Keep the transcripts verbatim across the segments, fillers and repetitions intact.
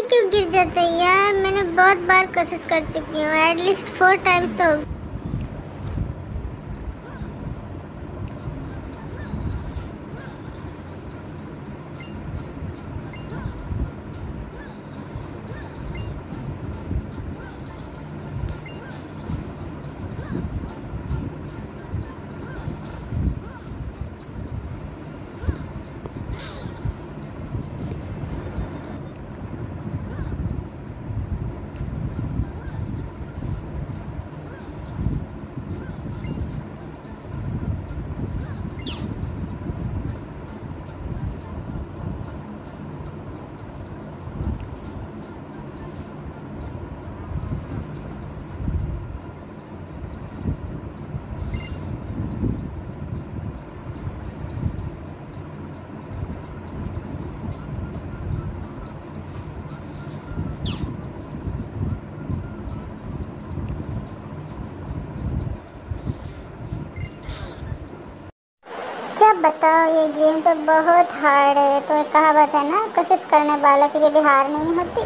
क्यों गिर जाता है यार? मैंने बहुत बार कोशिश कर चुकी हूँ, एटलीस्ट फोर टाइम्स तो। क्या बताओ, ये गेम तो बहुत हार्ड है। तो एक कहावत है ना, कोशिश करने वालों की कभी हार नहीं होती।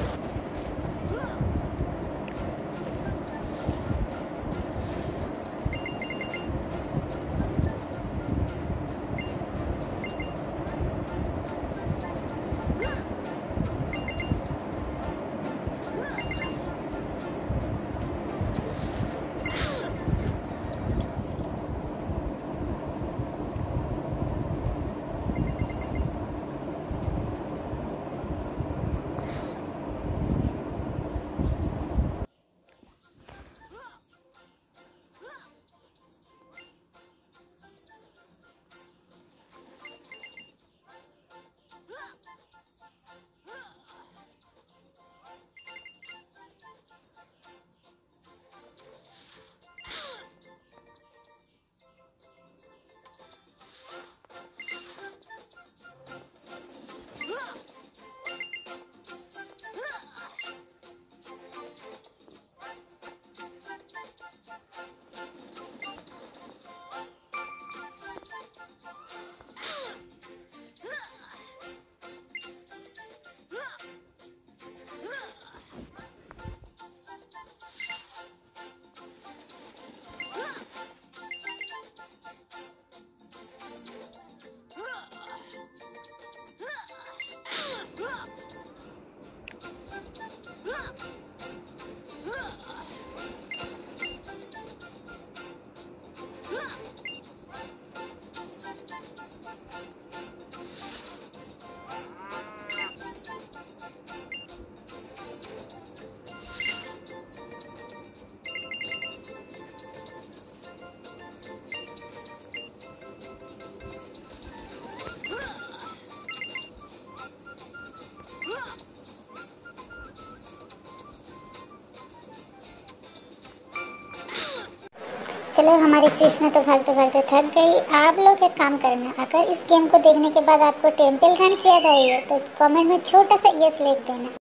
चलो, हमारी कृष्णा तो भागते भागते थक गई। आप लोग एक काम करना, अगर इस गेम को देखने के बाद आपको टेम्पल रन किया गया है तो कमेंट में छोटा सा यस लिख देना।